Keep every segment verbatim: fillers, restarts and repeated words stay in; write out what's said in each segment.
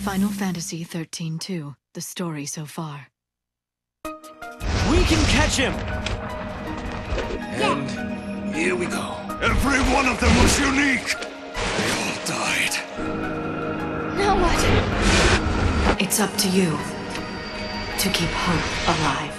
Final Fantasy thirteen two, the story so far. We can catch him! And here we go. Every one of them was unique! They all died. Now what? It's up to you to keep hope alive.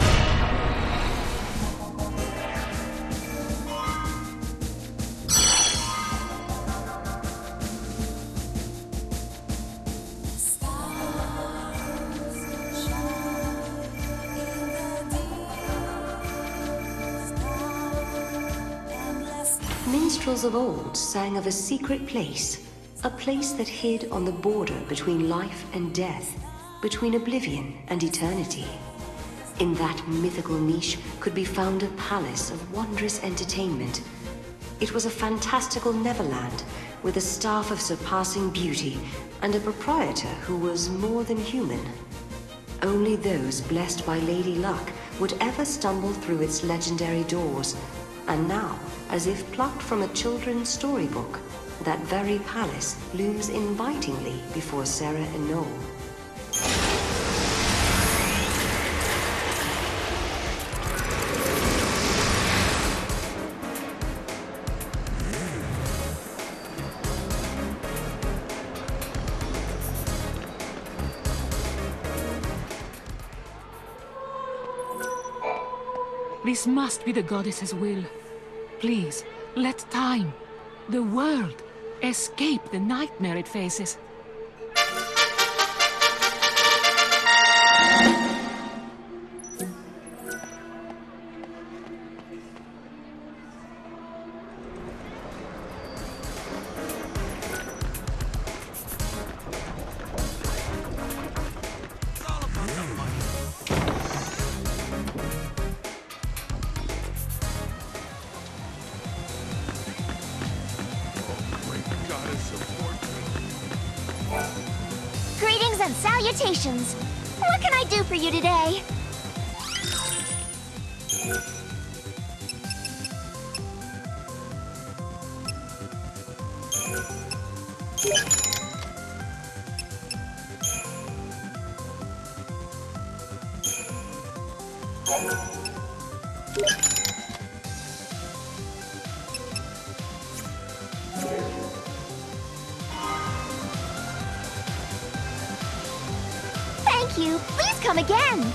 Minstrels of old sang of a secret place, a place that hid on the border between life and death, between oblivion and eternity. In that mythical niche could be found a palace of wondrous entertainment. It was a fantastical Neverland with a staff of surpassing beauty and a proprietor who was more than human. Only those blessed by Lady Luck would ever stumble through its legendary doors. And now, as if plucked from a children's storybook, that very palace looms invitingly before Sarah and Noel. This must be the goddess's will. Please, let time, the world, escape the nightmare it faces. Greetings and salutations! What can I do for you today? Thank you. Please come again.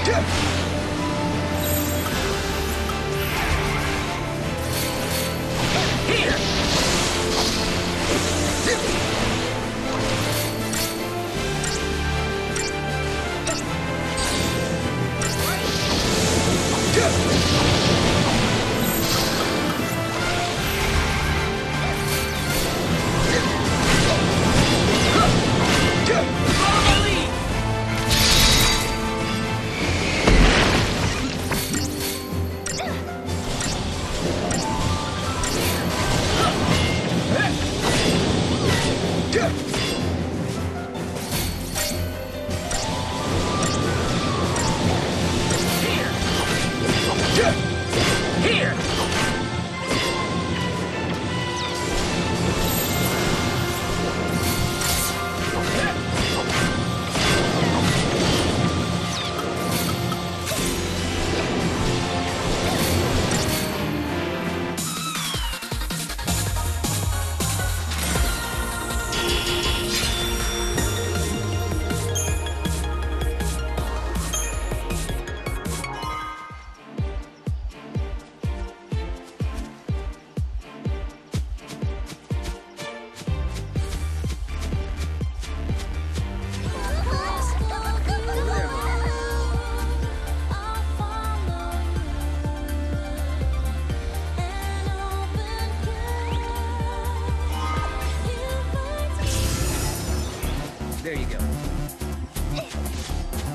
There you go.